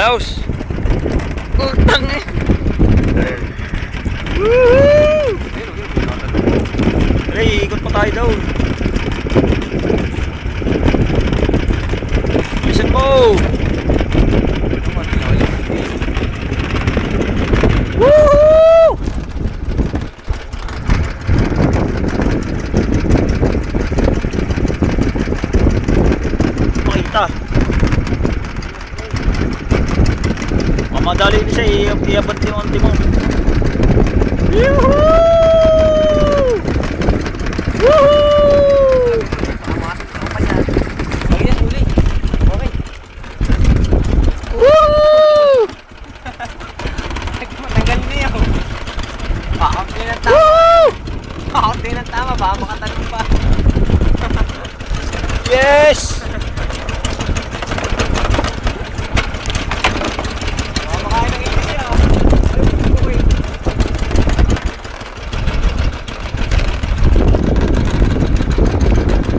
Daos. Utang eh. Woohoo! Hey, ikot pa tayo daw. Listen mo. Woohoo! Makita. Mamadali ni siya, iabot yung onti mo. Yuhuu! Woohoo! Ayan, uli. Okay. Woo! Matanggal niya. Pakak din ang tama. Pakak din ang tama. Baka makatalong pa. Yes!